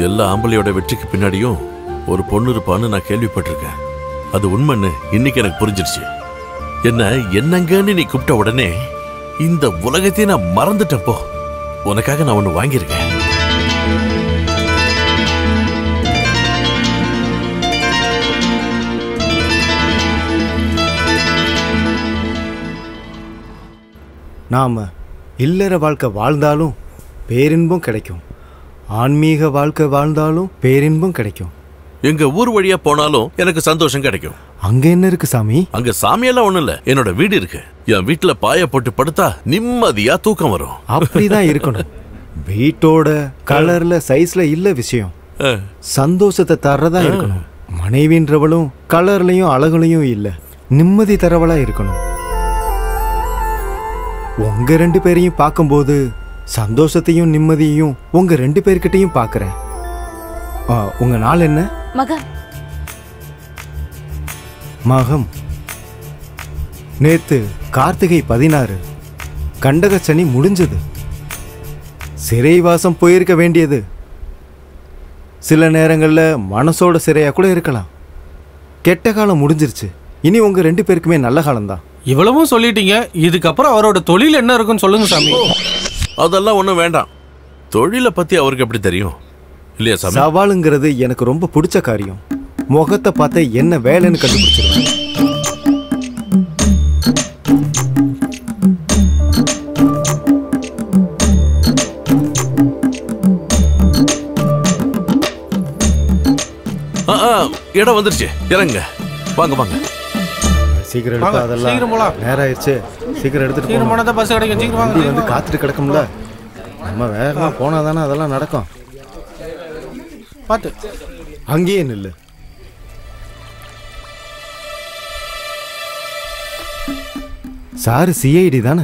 எல்லா ஆம்பளையோட வெற்றிக்கு பின்னாடியும் ஒரு பொண்ணு இருப்பான்னு நான் கேள்விப்பட்டிருக்கேன். அது உண்மைன்னு இன்னைக்கு எனக்கு புரிஞ்சிருச்சு. என்னங்கன்னு நீ கூப்பிட்ட உடனே இந்த உலகத்தையே நான் மறந்துட்டப்போ உனக்காக நான் ஒண்ணு வாங்கியிருக்கேன். நாம இல்லற வாழ்க்கை வாழ்ந்தாலும் பேரின்பம் கிடைக்கும், ஆன்மீக வாழ்க்கை வாழ்ந்தாலும் பேரின்பம் கிடைக்கும். எங்க ஊர் வழியா போனாலும் எனக்கு சந்தோஷம் கிடைக்கும். அங்க என்ன இருக்கு சாமி? அங்க சாமியெல்லாம் ஒண்ணும் இல்ல, என்னோட வீடு இருக்கு. என் வீட்டுல பாய போட்டு படுத்தா நிம்மதியா தூக்கம் வரும். அப்படிதான் இருக்கணும். வீட்டோட கலர்ல சைஸ்ல இல்ல விஷயம், சந்தோஷத்தை தர்றதா இருக்கணும். மனைவின்றவளும் கலர்லயும் அழகுலையும் இல்ல, நிம்மதி தரவளா இருக்கணும். உங்க 2 பேரையும் பார்க்கும்போது சந்தோஷத்தையும் நிம்மதியையும் உங்க 2 பேர்கிட்டையும் பாக்குறேன். உங்க நாள் என்ன? மகம். நேத்து கார்த்திகை 16, கண்டக சனி முடிஞ்சது. சிறைவாசம் போயிருக்க வேண்டியது சில நேரங்கள்ல மனசோட சிறையா கூட இருக்கலாம். கெட்ட காலம் முடிஞ்சிருச்சு, இனி உங்க 2 பேருக்குமே நல்ல காலம்தான். இவ்வளவும் சொல்லிட்டீங்க, இதுக்கப்புறம் அவரோட தொழில் என்ன இருக்குன்னு சொல்லுங்க சாமி. அதெல்லாம் ஒண்ணும் வேண்டாம். தொழிலை பத்தி அவருக்கு எப்படி தெரியும் இல்லையா சாமி? சவாலுங்கிறது எனக்கு ரொம்ப பிடிச்ச காரியம். முகத்தை பார்த்த என்ன வேலைன்னு கண்டுபிடிச்சிருவேன். இடம் வந்துருச்சு, இறங்க. வாங்க வாங்க. சீக்கிரம் எடுத்து அதெல்லாம் நேரம் ஆயிடுச்சு. சீக்கிரம் எடுத்துட்டு போனா பஸ் கிடைக்கும். சீக்கிரம் வாங்க. வந்து காத்துட்டு கிடக்கும்ல, நம்ம வேகமா போனா தானே அதெல்லாம் நடக்கும். பார்த்து அங்கேயே நில்லு. சாரு சிஐடி தானே?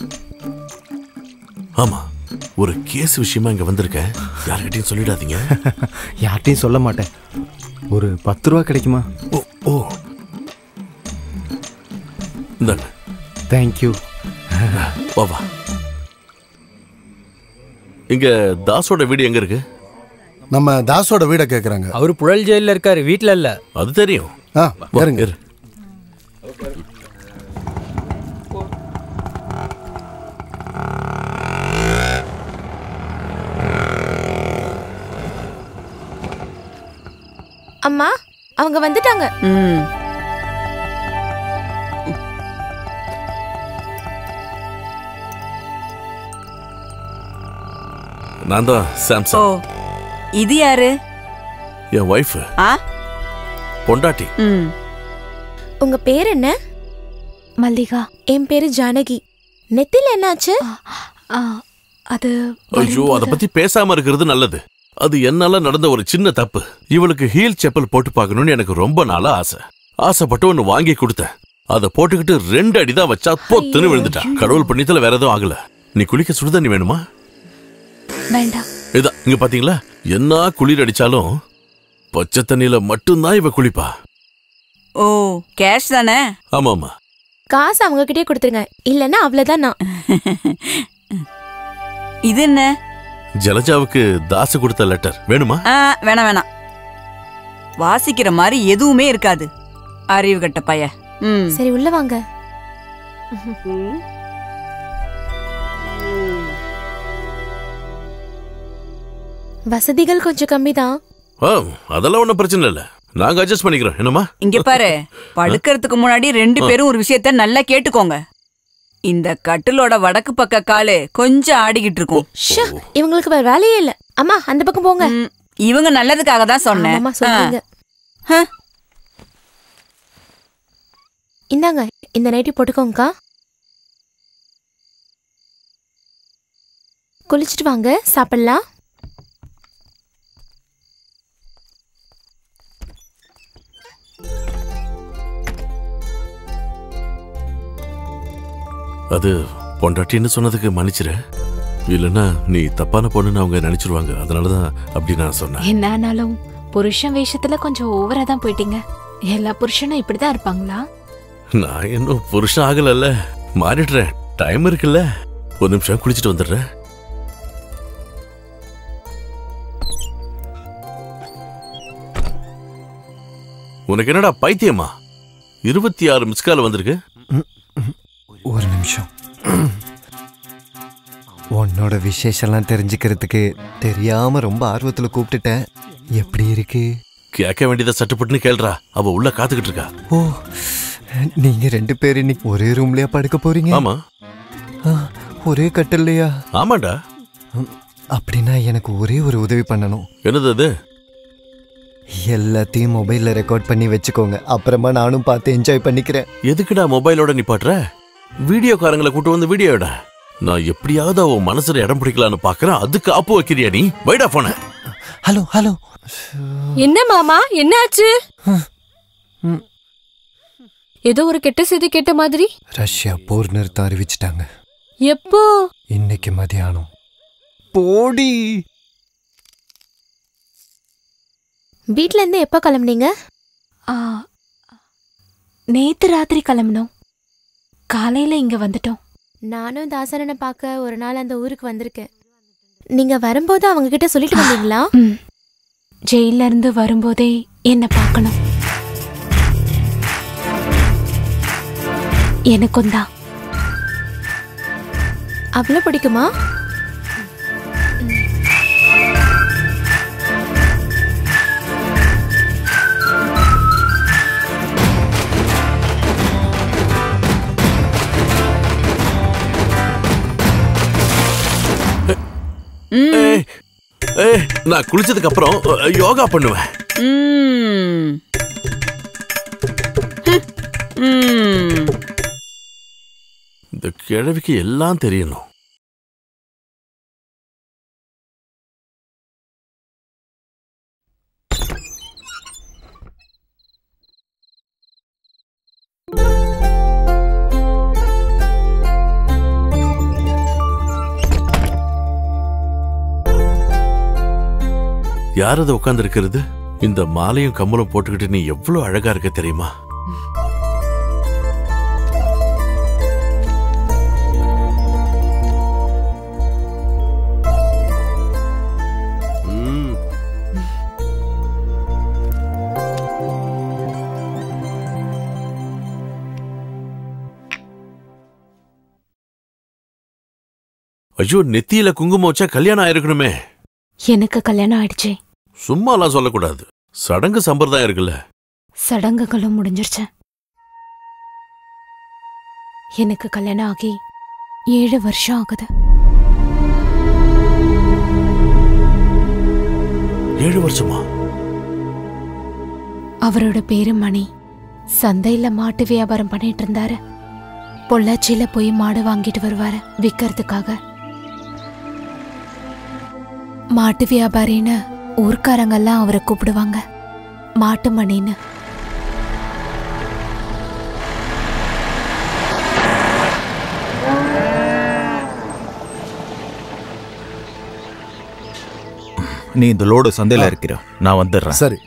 ஆமா, ஒரு கேஸ் விஷயமா இங்க வந்திருக்கேன். யார்கிட்டயும் சொல்லிடாதீங்க. யார்கிட்டையும் சொல்ல மாட்டேன். ஒரு 10 ரூபா கிடைக்குமா? ஓ இந்தாங்க. தேங்க்யூ. வா. இங்க தாஸோட வீடு எங்க இருக்கு? நம்ம தாஸோட வீட கேக்குறாங்க. அவரு புழல் ஜெயில இருக்காரு, வீட்ல இல்ல. அது தெரியும். இருங்க. அம்மா, அவங்க வந்துட்டாங்க. நான் தான் சாம்சங். இது யாரு? என் வைஃப். பொண்டாட்டி. உங்க பேர் என்ன? மல்லிகா. என் பேரு ஜானகி. நெத்தில என்னாச்சு? அது ஐயோ, அத பத்தி பேசாம இருக்கிறது நல்லது. அது என்னால நடந்த ஒரு சின்ன தப்பு. இவளுக்கு ஹீல் செப்பல் போட்டு பார்க்கணும்னு எனக்கு ரொம்ப நாளா ஆசைப்பட்டு ஒன்னு வாங்கி கொடுத்தேன். அதை போட்டுக்கிட்டு 2 அடி தான் வச்சா பொத்துன்னு விழுந்துட்டா. கடவுள் புண்ணியத்துல வேற எதுவும் ஆகல. நீ குளிக்க சுடுதண்ணி வேணுமா? வேண்டாம். இதான் இங்க பாத்தீங்களா, என்ன குளிர் அடிச்சாலும் பச்சை தண்ணியில மட்டும்தான் இவ குளிப்பா. ஓ, கேஷ் தானே? ஆமாமா. காசு அவங்க கிட்டே கொடுத்துருங்க, இல்லன்னா அவ்வளவுதான். நான் இது என்ன? ஜலஜாவுக்கு தாசு கொடுத்த லெட்டர். வேணுமா? வேணாம். வாசிக்கிற மாதிரி எதுவுமே இருக்காது. அறிவு கட்ட பைய. சரி, உள்ள வாங்க. வசதிகள் கொஞ்சம் கம்மிதான். அதெல்லாம் ஒண்ணும் பிரச்சனை இல்ல, நாங்க அட்ஜஸ்ட் பண்ணிக்கிறோம். என்னமா? இங்க பாரு, படுக்கிறதுக்கு முன்னாடி 2 பேரும் ஒரு விஷயத்த நல்லா கேட்டுக்கோங்க. இந்த கட்டிலோட வடக்கு பக்க காலு கொஞ்சம் ஆடிக்கிட்டு இருக்கும். இவங்களுக்கு வேற வேலையே இல்ல. அம்மா, அந்த பக்கம் போங்க. இவங்க நல்லதுக்காக தான் சொன்னேன். இந்தாங்க, இந்த நைட்டி போட்டுக்கோங்கக்கா. குளிச்சுட்டு வாங்க, சாப்பிடலாம். அது பொண்டாட்டின்னு சொன்னதுக்கு மன்னிச்சிரு. இல்லைன்னா நீ தப்பான பொண்ணுன்னு அவங்க நினைச்சிருவாங்க. அதனாலதான் அப்படி நான் சொன்னேன். என்ன ஆனாலும் புருஷன் வேஷத்துல கொஞ்சம் ஓவரா தான் போயிட்டீங்க. எல்லா புருஷனும் இப்படிதான் இருப்பாங்களா? நான் இன்னும் புருஷன் ஆகலல்ல, மாறிடுறேன். டைம் இருக்குல்ல. ஒரு நிமிஷம் குளிச்சுட்டு வந்துடுறேன். உனக்கு என்னடா பைத்தியமா? 26 மிஸ் கால் வந்திருக்கு. ஒரு நிமிஷம். உன்னோட விசேஷம்லாம் தெரிஞ்சுக்கிறதுக்கு தெரியாம ரொம்ப ஆர்வத்துல கூப்பிட்டுட்டேன். எப்படி இருக்கு? கேட்க வேண்டியதை சட்டுப்பட்டுன்னு கேள்றா. அவ உள்ள காத்துக்கிட்டு இருக்கா. ஓ, நீங்க 2 பேர் இன்னைக்கு ஒரே ரூம்லயா படுக்க போறீங்க? ஆமா. ஒரே கட்டில்லையா? ஆமாண்டா. அப்படின்னா எனக்கு ஒரே ஒரு உதவி பண்ணணும். என்னது அது? எல்லாத்தையும் மொபைல்ல ரெக்கார்ட் பண்ணி வச்சுக்கோங்க. அப்புறமா நானும் பார்த்து என்ஜாய் பண்ணிக்கிறேன். எதுக்குடா மொபைலோட நிப்பாட்டுற? வீடியோக்காரங்களை கூட்டு வந்து வீடியோட. நான் எப்படியாவது அவன் மனசுல இடம் பிடிக்கலான்னு பாக்குறேன். அதுக்கு ஆப்பு வைக்கிறியா நீ? வைடா போன. Hello hello. என்ன மாமா, என்னாச்சு? ஏதோ ஒரு கெட்ட செய்தி கேட்ட மாதிரி. ரஷ்யா போர் நிறுத்தம் அறிவிச்சிட்டாங்க. எப்போ? இன்னைக்கு மதியானம். போடி. வீட்ல இருந்து எப்ப கிளம்புனீங்க? நேத்து ராத்திரி கிளம்பினோம். காலையில இங்க வந்துட்டோம். நானும் தாசரனை பார்க்க ஒரு நாள் அந்த ஊருக்கு வந்திருக்கேன். நீங்க வரும்போது அவங்க கிட்ட சொல்லிட்டு வந்தீங்களா? ஜெயில இருந்து வரும்போதே என்ன பார்க்கணும். எனக்கும் தான். அவ்வளவு பிடிக்குமா? நான் குளிச்சதுக்கு அப்புறம் யோகா பண்ணுவேன். இந்த கிழவிக்கு எல்லாம் தெரியணும். யார் அதை உட்கார்ந்து இருக்கிறது? இந்த மாலையும் கம்மலும் போட்டுக்கிட்டு நீ எவ்வளவு அழகா இருக்க தெரியுமா? ஐயோ, நெத்தியில குங்குமம் வச்சா கல்யாணம் ஆயிருக்கணுமே. எனக்கு கல்யாணம் ஆயிடுச்சு. சும்மாலாம் சொல்லக்கூடாது. சடங்கு சம்பிரதாயம் இருக்குல்ல. சடங்குகளும் முடிஞ்சிருச்சு. எனக்கு கல்யாணம் ஆகி 7 வருஷம் ஆகுது. 7 வருஷமா? அவரோட பேரு மணி. சந்தையில மாட்டு வியாபாரம் பண்ணிட்டு இருந்தாரு. பொள்ளாச்சியில போய் மாடு வாங்கிட்டு வருவாரு விக்கிறதுக்காக. மாட்டு வியாபாரின்னு ஊர்க்காரங்கெல்லாம் அவரை கூப்பிடுவாங்க. மாட்டு மணின்னு. நீ இந்த லோடு சந்தையில இருக்கிற, நான் வந்துடுறேன். சரி.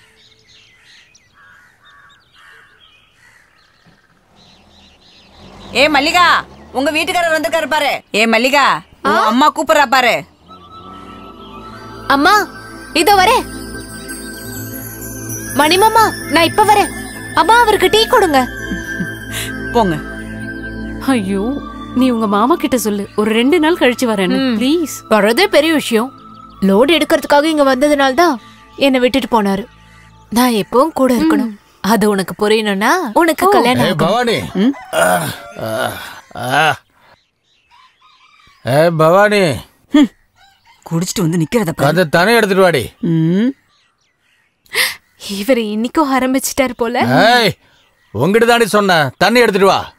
ஏ மல்லிகா, உங்க வீட்டுக்காரர் வந்திருக்காரு பாரு. ஏ மல்லிகா, உன் அம்மா கூப்பிடுறா பாரு. அம்மா, இதோ வரேன். மணிமாமா, நான் இப்ப வரேன். அம்மா, அவருக்கு டீ கொடுங்க. போங்க. ஐயோ, நீ உங்க மாமா கிட்ட சொல்லு, ஒரு 2 நாள் கழிச்சு வரேன் ப்ளீஸ். வரதே பெரிய விஷயம். லோடு எடுக்கிறதுக்காக இங்க வந்ததுனால தான் என்னை விட்டுட்டு போனாரு. நான் எப்பவும் கூட இருக்கணும். அது உனக்கு புரியணும்னா உனக்கு கல்யாணம். பவானி, பவானி, குடிச்சிட்டு வந்து நிக்கிறத அதை தானே எடுத்துட்டு வாடி. இவர் இன்னைக்கும் ஆரம்பிச்சிட்டாரு போல. உங்ககிட்ட தாண்டி சொன்ன, தண்ணி எடுத்துட்டு வா.